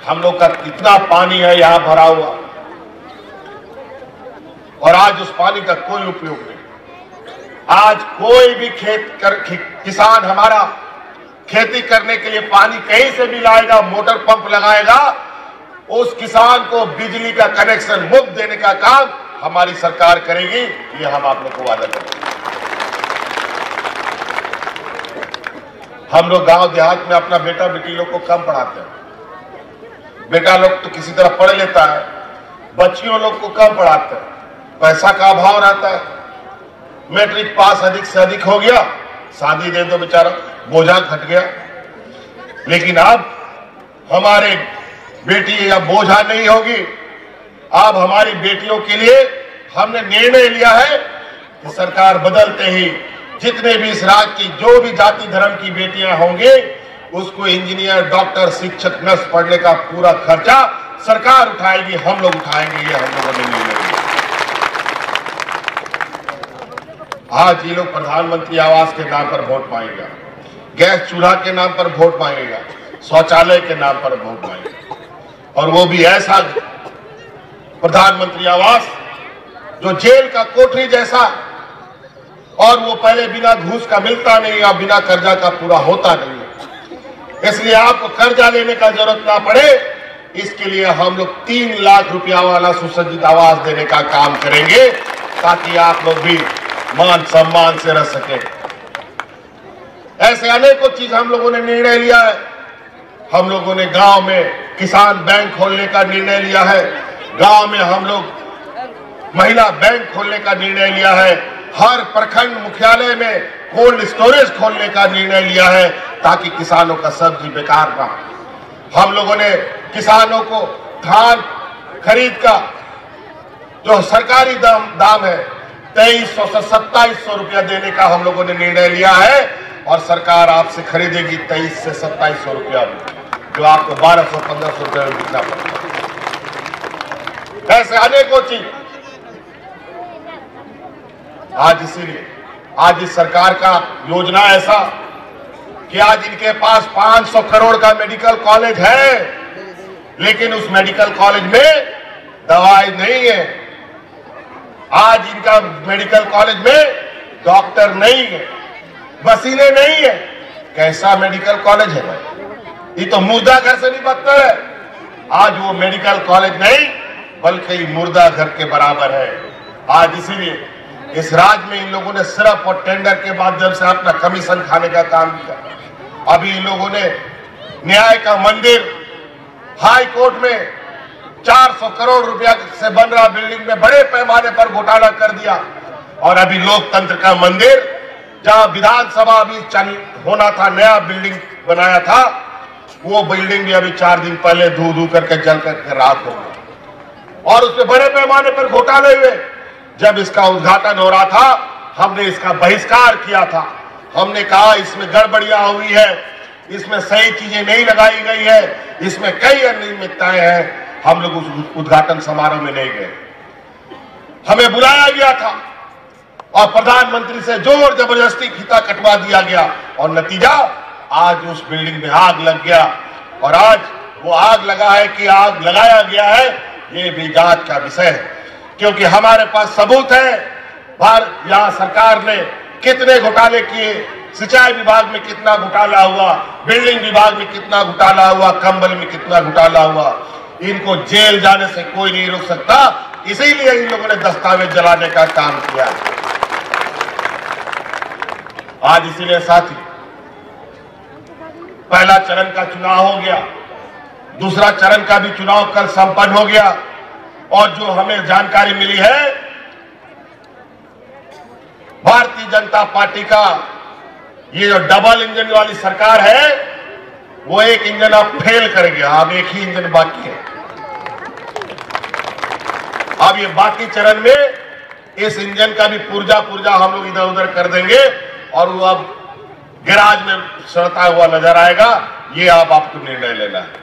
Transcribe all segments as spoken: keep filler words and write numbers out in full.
हम लोग का कितना पानी है यहां भरा हुआ, और आज उस पानी का कोई उपयोग नहीं। आज कोई भी खेत कर, किसान हमारा खेती करने के लिए पानी कहीं से भी लाएगा, मोटर पंप लगाएगा, उस किसान को बिजली का कनेक्शन मुफ्त देने का काम हमारी सरकार करेगी, ये हम आप लोग को वादा करेंगे। हम लोग गांव देहात में अपना बेटा बेटी लोग को कम पढ़ाते हैं। बेटा लोग तो किसी तरह पढ़ लेता है, बच्चियों लोग को कम पढ़ाते हैं, पैसा का अभाव रहता है। मैट्रिक पास अधिक से अधिक हो गया, शादी दे दो, बेचारा बोझा घट गया। लेकिन अब हमारे बेटी अब बोझा नहीं होगी। अब हमारी बेटियों के लिए हमने निर्णय लिया है कि सरकार बदलते ही जितने भी इस राज्य की जो भी जाति धर्म की बेटियां होंगी, उसको इंजीनियर, डॉक्टर, शिक्षक, नर्स पढ़ने का पूरा खर्चा सरकार उठाएगी, हम लोग उठाएंगे। ये हम लोगों ने निर्णय लिया। आज ये लोग प्रधानमंत्री आवास के नाम पर वोट मांगेगा, गैस चूल्हा के नाम पर वोट मांगेगा, शौचालय के नाम पर वोट मांगेगा, और वो भी ऐसा प्रधानमंत्री आवास जो जेल का कोठरी जैसा, और वो पहले बिना घूस का मिलता नहीं और बिना कर्जा का पूरा होता नहीं है। इसलिए आपको कर्जा लेने का जरूरत ना पड़े, इसके लिए हम लोग तीन लाख रुपया वाला सुसज्जित आवास देने का काम करेंगे, ताकि आप लोग भी मान सम्मान से रह सके। ऐसे अनेकों चीज हम लोगों ने निर्णय लिया है। हम लोगों ने गांव में किसान बैंक खोलने का निर्णय लिया है, गांव में हम लोग महिला बैंक खोलने का निर्णय लिया है, हर प्रखंड मुख्यालय में कोल्ड स्टोरेज खोलने का निर्णय लिया है, ताकि किसानों का सब्जी बेकार ना हो। हम लोगों ने किसानों को धान खरीद का जो सरकारी दाम दाम है तेईस सौ से सत्ताईस सौ रुपया देने का हम लोगों ने निर्णय लिया है, और सरकार आपसे खरीदेगी तेईस से सत्ताईस सौ रुपया में, जो आपको बारह सौ पंद्रह सौ रुपये में बिकना पड़ेगा। ऐसे अनेकों चीज आज, इसीलिए आज इस सरकार का योजना ऐसा कि आज इनके पास पांच सौ करोड़ का मेडिकल कॉलेज है, लेकिन उस मेडिकल कॉलेज में दवाई नहीं है। आज इनका मेडिकल कॉलेज में डॉक्टर नहीं है, मशीनें नहीं है। कैसा मेडिकल कॉलेज है भाई, ये तो मुर्दा घर से भी बदतर है। आज वो मेडिकल कॉलेज नहीं बल्कि मुर्दा घर के बराबर है। आज इसीलिए इस राज्य में इन लोगों ने सिर्फ और टेंडर के माध्यम से अपना कमीशन खाने का काम किया। अभी इन लोगों ने न्याय का मंदिर हाई कोर्ट में चार सौ करोड़ रुपया से बन रहा बिल्डिंग में बड़े पैमाने पर घोटाला कर दिया, और अभी लोकतंत्र का मंदिर जहां विधानसभा अभी होना था, नया बिल्डिंग बनाया था, वो बिल्डिंग भी अभी चार दिन पहले धू धू करके जल करके राख हो गई, और उसमें बड़े पैमाने पर घोटाले हुए। जब इसका उद्घाटन हो रहा था, हमने इसका बहिष्कार किया था। हमने कहा इसमें गड़बड़ियां हुई है, इसमें सही चीजें नहीं लगाई गई है, इसमें कई अनियमितताएं हैं। हम लोग उस उद्घाटन समारोह में नहीं गए, हमें बुलाया गया था, और प्रधानमंत्री से जोर जबरदस्ती फीता कटवा दिया गया, और नतीजा आज उस बिल्डिंग में आग लग गया। और आज वो आग लगा है कि आग लगाया गया है, ये भी जांच का विषय है, क्योंकि हमारे पास सबूत है। भारत यहां सरकार ने कितने घोटाले किए, सिंचाई विभाग में कितना घोटाला हुआ, बिल्डिंग विभाग में कितना घोटाला हुआ, कंबल में कितना घोटाला हुआ। इनको जेल जाने से कोई नहीं रोक सकता, इसीलिए इन लोगों ने दस्तावेज जलाने का काम किया। आज इसीलिए साथी पहला चरण का चुनाव हो गया, दूसरा चरण का भी चुनाव कल संपन्न हो गया, और जो हमें जानकारी मिली है, भारतीय जनता पार्टी का ये जो डबल इंजन वाली सरकार है, वो एक इंजन अब फेल कर गया, अब एक ही इंजन बाकी है। अब ये बाकी चरण में इस इंजन का भी पुर्जा पुर्जा हम लोग इधर उधर कर देंगे, और वो अब गैराज में सड़ता हुआ नजर आएगा। ये अब आपको निर्णय लेना है।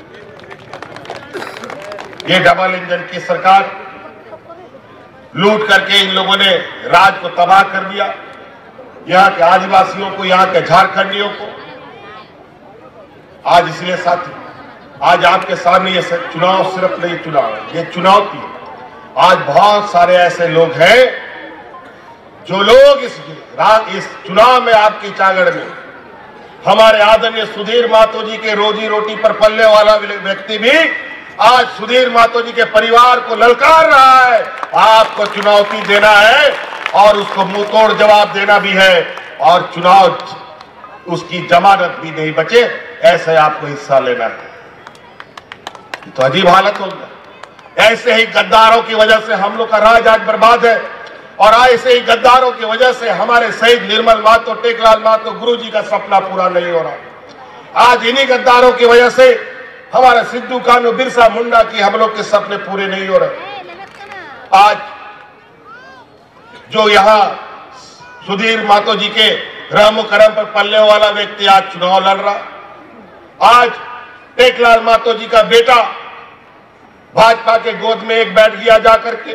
ये डबल इंजन की सरकार लूट करके इन लोगों ने राज्य को तबाह कर दिया, यहां के आदिवासियों को, यहां के झारखंडियों को। आज इसलिए साथी आज आपके सामने ये चुनाव सिर्फ नहीं चुनाव है, ये चुनौती है। आज बहुत सारे ऐसे लोग हैं जो लोग इस इस चुनाव में आपकी चागड़ में हमारे आदरणीय सुधीर महतो जी के रोजी रोटी पर पलने वाला व्यक्ति भी आज सुधीर महतो जी के परिवार को ललकार रहा है। आपको चुनौती देना है और उसको मुंह तोड़ जवाब देना भी है, और चुनाव उसकी जमानत भी नहीं बचे ऐसे आपको हिस्सा लेना है। तो अजीब हालत हो गया। ऐसे ही गद्दारों की वजह से हम लोग का राज आज बर्बाद है, और ऐसे ही गद्दारों की वजह से हमारे शहीद निर्मल महतो, टेकलाल महतो गुरु जी का सपना पूरा नहीं हो रहा। आज इन्हीं गद्दारों की वजह से हमारा सिद्धू कान्हू, बिरसा मुंडा की हम लोग के सपने पूरे नहीं हो रहे। आज जो यहां सुधीर महतो जी के रहमो करम पर पलने वाला व्यक्ति आज चुनाव लड़ रहा। आज टेकलाल महतो जी का बेटा भाजपा के गोद में एक बैठ गया जाकर के।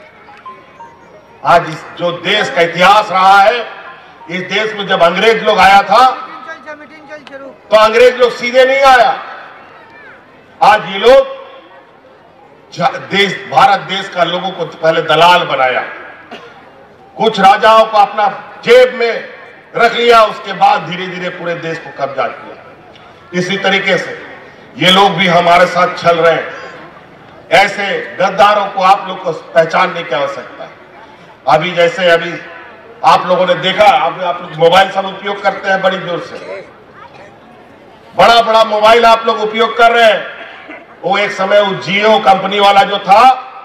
आज इस जो देश का इतिहास रहा है, इस देश में जब अंग्रेज लोग आया था तो अंग्रेज लोग सीधे नहीं आया। आज ये लोग देश भारत देश का लोगों को पहले दलाल बनाया, कुछ राजाओं को अपना जेब में रख लिया, उसके बाद धीरे धीरे पूरे देश को कब्जा किया। इसी तरीके से ये लोग भी हमारे साथ चल रहे हैं। ऐसे गद्दारों को आप लोग को पहचानने की आवश्यकता है। अभी जैसे अभी आप लोगों ने देखा, अभी आप लोग मोबाइल सब उपयोग करते हैं बड़ी जोर से, बड़ा बड़ा मोबाइल आप लोग उपयोग कर रहे हैं। वो एक समय वो जियो कंपनी वाला जो था,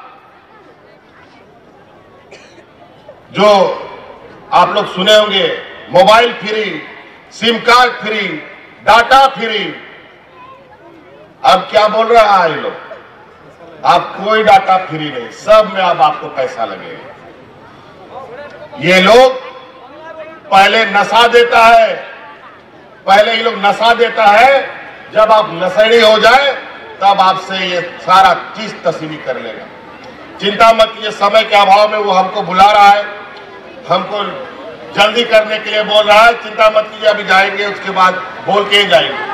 जो आप लोग सुने होंगे, mobile free, sim card free, data free. अब क्या बोल रहा है ये लोग, आप कोई डाटा फ्री नहीं, सब में अब आपको पैसा लगेगा। ये लोग पहले नशा देता है, पहले ये लोग नशा देता है, जब आप नशेड़ी हो जाए तब आपसे ये सारा चीज तस्वीर कर लेगा। चिंता मत कीजिए, समय के अभाव में वो हमको बुला रहा है, हमको जल्दी करने के लिए बोल रहा है। चिंता मत कीजिए, अभी जाएंगे, उसके बाद बोल के ही जाएंगे।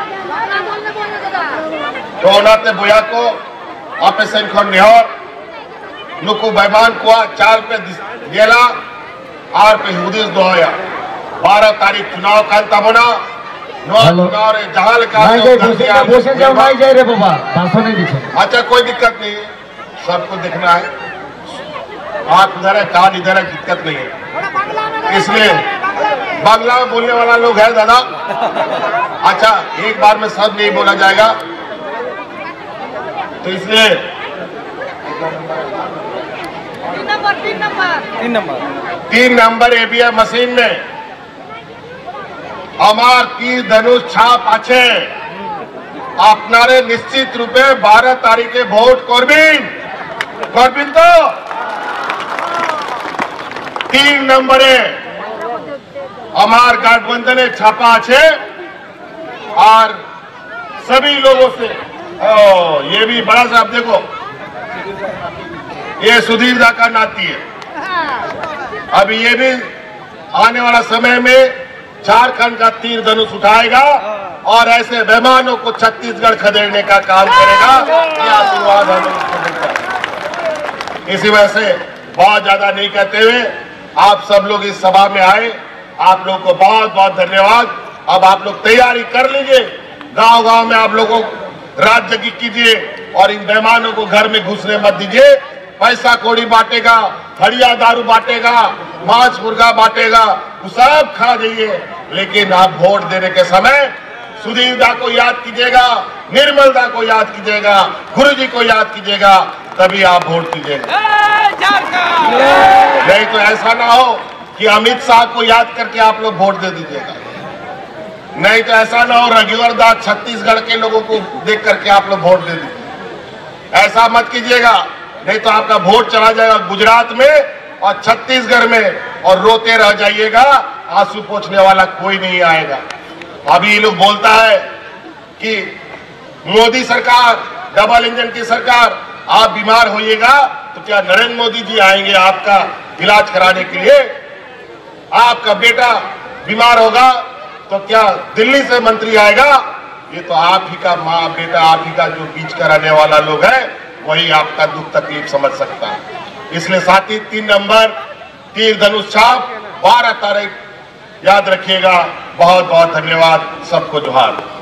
तो ओनाते बोया को ऑपरेशन खन निहर नुकु बैमान कुआ चार पे गेला आर पे हुदिस दोया बारह तारीख चुनाव का तमना चुनाव रे जहां अच्छा कोई दिक्कत नहीं है, सबको देखना है। आप इधर है, कान इधर है, दिक्कत नहीं है। इसलिए बांग्ला में बोलने वाला लोग है दादा। अच्छा, एक बार में सब नहीं बोला जाएगा, तो इसलिए तीन नंबर तीन नंबर तीन नंबर तीन नंबर एबीएम मशीन में अमार तीर धनुष छाप आछे आपनारे निश्चित रूपे बारह तारीखे भोट करबिन करबिन तो तीन नंबरे अमार गठबंधने छापा आछे और सभी लोगों से ओ, ये भी बड़ा साहब देखो, ये सुधीर दा का नाती है। अभी ये भी आने वाला समय में झारखंड का तीर धनुष उठाएगा और ऐसे बेईमानों को छत्तीसगढ़ खदेड़ने का काम करेगा। यह आशीर्वाद हमें उसको मिलता है। इसी वजह से बहुत ज्यादा नहीं कहते हुए आप सब लोग इस सभा में आए, आप लोग को बहुत बहुत धन्यवाद। अब आप लोग तैयारी कर लीजिए, गांव गांव में आप लोगों रात जगी कीजिए और इन बेईमानों को घर में घुसने मत दीजिए। पैसा कौड़ी बांटेगा, हड़िया दारू बांटेगा, मांस मुर्गा बांटेगा, वो सब खा जाइए, लेकिन आप वोट देने के समय सुधीर दा को याद कीजिएगा, निर्मल दा को याद कीजिएगा, गुरु जी को याद कीजिएगा, तभी आप वोट दीजिएगा। नहीं तो ऐसा ना हो कि अमित शाह को याद करके आप लोग वोट दे दीजिएगा। नहीं तो ऐसा ना हो रघुवर दास छत्तीसगढ़ के लोगों को देख करके आप लोग वोट दे दीजिए। ऐसा मत कीजिएगा, नहीं तो आपका वोट चला जाएगा गुजरात में और छत्तीसगढ़ में और रोते रह जाइएगा, आंसू पोंछने वाला कोई नहीं आएगा। अभी ये लोग बोलता है कि मोदी सरकार, डबल इंजन की सरकार, आप बीमार होइएगा तो क्या नरेंद्र मोदी जी आएंगे आपका इलाज कराने के लिए? आपका बेटा बीमार होगा तो क्या दिल्ली से मंत्री आएगा? ये तो आप ही का माँ बेटा, आप ही का जो बीच का रहने वाला लोग है वही आपका दुख तकलीफ समझ सकता है। इसलिए साथी तीन नंबर तीर धनुष छाप बारह तारीख याद रखिएगा। बहुत बहुत धन्यवाद, सबको जोहार।